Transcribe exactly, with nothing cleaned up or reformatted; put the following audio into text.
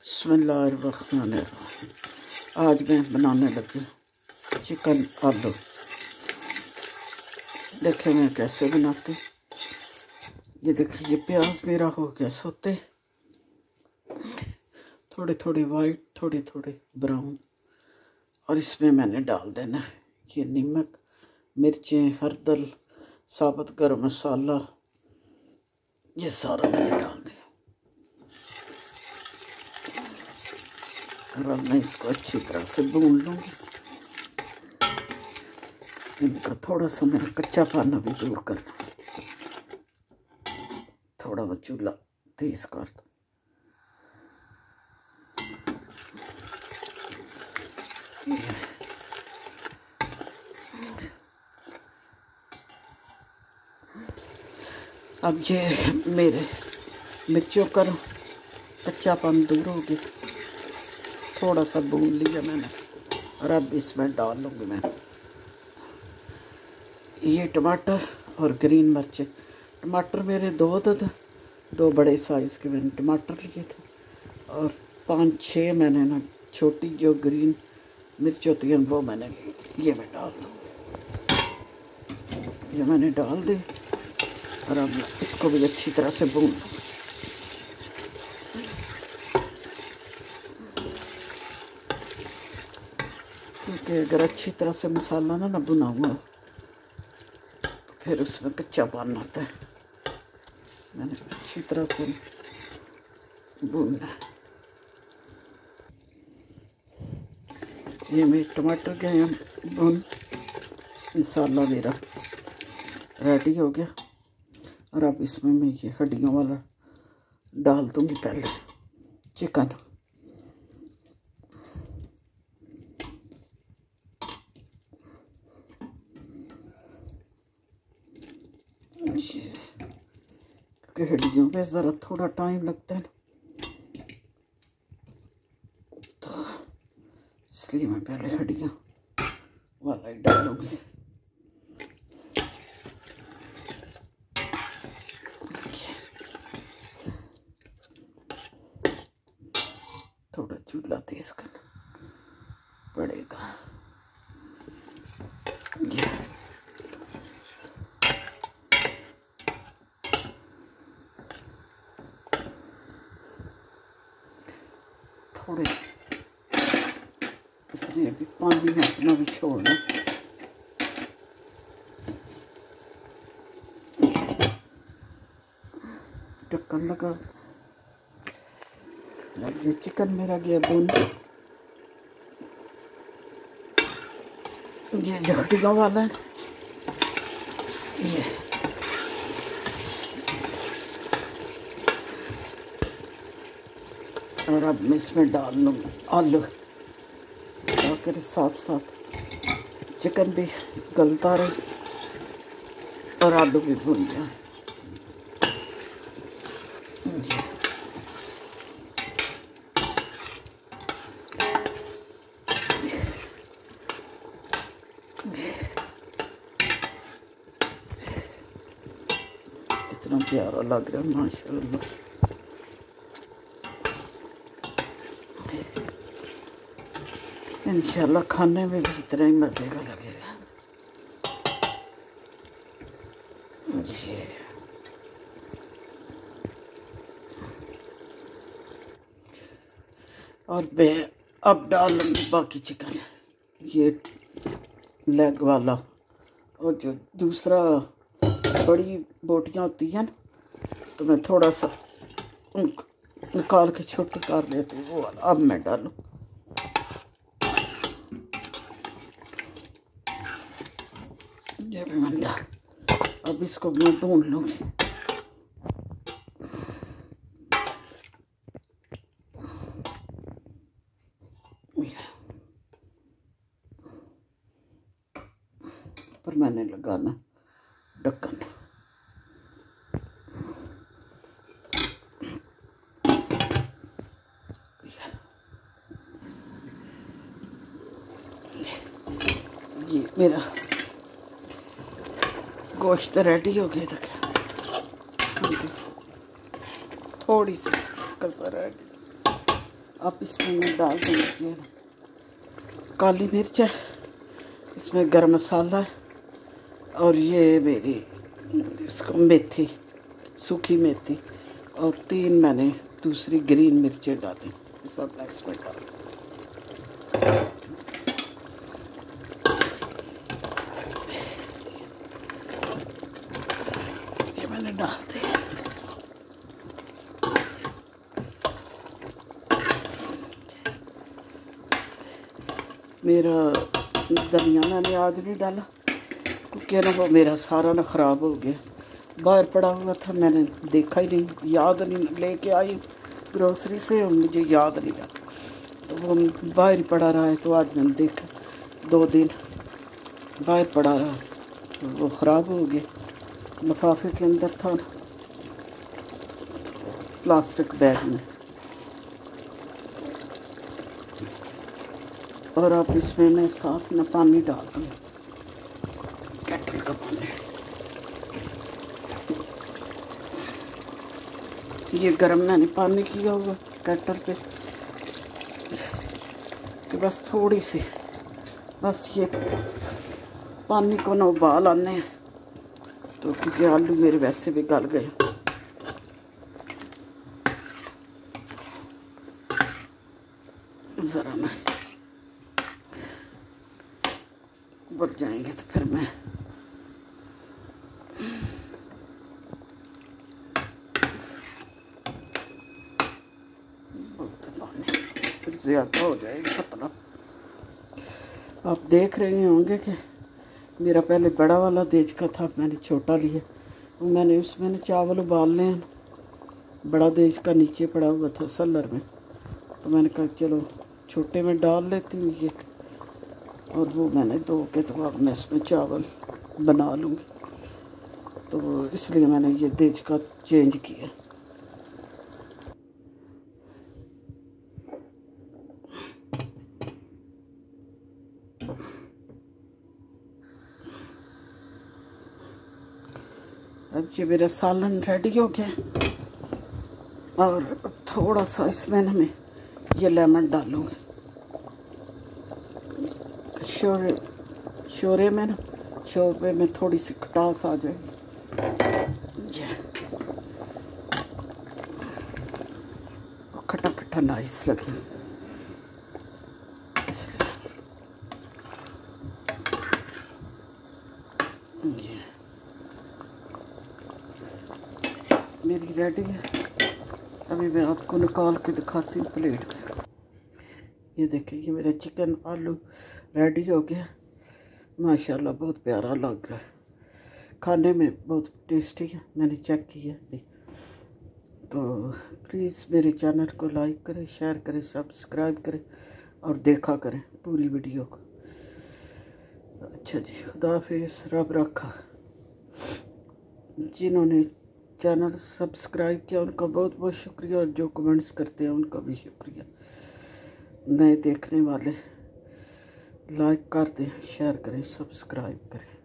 बिस्मिल्लाहिर्रहमानिर्रहीम। आज मैं बनाने लगी चिकन आलू। देखें मैं कैसे बनाती। ये देखिए, ये प्याज मेरा हो गया सोते, थोड़ी थोड़ी वाइट थोड़ी थोड़ी ब्राउन, और इसमें मैंने डाल देना है ये नमक, मिर्चें, हरदल, साबुत गरम मसाला, ये सारा मैंने डाल दिया। और अब मैं इसको अच्छी तरह से भून लूँगी। इनका थोड़ा सा मेरा कच्चा पाना भी दूर करना। थोड़ा मैं चूल्हा तेज कर दूँ। अब ये मेरे मिर्चों का कच्चापन दूर हो गया, थोड़ा सा भून लिया मैंने। और अब इसमें डाल लूँगी मैं ये टमाटर और ग्रीन मिर्च। टमाटर मेरे दो दो दो बड़े साइज़ के मैंने टमाटर लिए थे, और पाँच छः मैंने ना छोटी जो ग्रीन मिर्च होती है वो मैंने ली। ये मैं डाल दूँ, ये मैंने डाल दी। और अब इसको भी अच्छी तरह से भून लूँ। क्योंकि अगर अच्छी तरह से मसाला ना ना भुना हुआ तो फिर उसमें कच्चापन आता है। मैंने अच्छी तरह से भूनना। ये मेरे टमाटर के हैं भून, मसाला मेरा रेडी हो गया। और अब इसमें मैं ये हड्डियों वाला डाल दूँगी पहले चिकन। क्योंकि हड्डियों पे ज़रा थोड़ा टाइम लगता है, तो इसलिए मैं पहले हड्डियों वाला ही डालूँगी। थोड़ा चूल्हा तेज करना पड़ेगा। ये थोड़े इसलिए भी पानी में अपना भी छोड़ना। ढक्कन लगा। ये चिकन मेरा गया भून। ये हड्डियों वाला है ये। और अब मैं इसमें डाल लूँगी आलू, ताकि साथ साथ चिकन भी गलता रहे और आलू भी भून जाए। इतना प्यारा लग रहा है माशाल्लाह। इंशाल्लाह खाने में भी इतना ही मज़े का लगेगा। ये और मैं अब डालूंगी बाकी चिकन, ये लेग वाला, और जो दूसरा बड़ी बोटियाँ होती हैं ना, तो मैं थोड़ा सा निकाल के छोटी कर लेती हूँ वो वाला। अब मैं डालूँ ये भी मैंने डाल। अब इसको मैं भून लूँगी। पर मैंने लगाना ढक्कन। ये मेरा गोश्त रेडी हो गया था। थोड़ी सी कसर है, अब इसमें मैं डाल दूँगी काली मिर्च है, इसमें गरम मसाला है, और ये मेरी इसको मेथी, सूखी मेथी, और तीन मैंने दूसरी ग्रीन मिर्चें डाली, सब मैं इसमें डाल। ये मैंने डाल दी। मेरा धनिया मैंने आज नहीं डाला क्योंकि ना वो मेरा सारा ना ख़राब हो गया, बाहर पड़ा हुआ था, मैंने देखा ही नहीं, याद नहीं, लेके आई ग्रोसरी से और मुझे याद नहीं रहा, तो वो बाहर ही पड़ा रहा है। तो आज मैंने देखा, दो दिन बाहर पड़ा रहा है, तो वो ख़राब हो गया, लिफाफे के अंदर था, प्लास्टिक बैग में। और अब इसमें मैं साथ में पानी डाल दूँ, केटल का पानी। ये गरम मैंने पानी किया हुआ केटल पे, कि बस थोड़ी सी, बस ये पानी को ना उबाल आने हैं, तो क्योंकि आलू मेरे वैसे भी गल गए। ज़रा ना उबल जाएंगे तो फिर मैं फिर ज़्यादा हो जाएगा पतला। आप देख रहे होंगे कि मेरा पहले बड़ा वाला देज का था, मैंने छोटा लिया, तो मैंने उसमें चावल उबालने हैं, बड़ा देज का नीचे पड़ा हुआ था सलर में, तो मैंने कहा चलो छोटे में डाल लेती हूँ ये, और वो मैंने धो के तो अब मैं इसमें चावल बना लूँगी, तो इसलिए मैंने ये देज का चेंज किया। अब ये मेरा सालन रेडी हो गया, और थोड़ा सा इसमें ना मैं ये लेमन डालूँगी, शोरे शोरे में ना शोरबे में थोड़ी सी खटास आ जाएगी, खट्टा खट्टा नाइस लगे। ये मेरी रेडी है, अभी मैं आपको निकाल के दिखाती हूँ प्लेट में। ये देखिए, ये मेरा चिकन आलू रेडी हो गया, माशाल्लाह बहुत प्यारा लग रहा है, खाने में बहुत टेस्टी है, मैंने चेक किया अभी। तो प्लीज़ मेरे चैनल को लाइक करें, शेयर करें, सब्सक्राइब करें और देखा करें पूरी वीडियो को। अच्छा जी, खुदा हाफिज़, रब रखा। जिन्होंने चैनल सब्सक्राइब किया उनका बहुत बहुत शुक्रिया, और जो कमेंट्स करते हैं उनका भी शुक्रिया। नए देखने वाले लाइक कर दें, शेयर करें, सब्सक्राइब करें।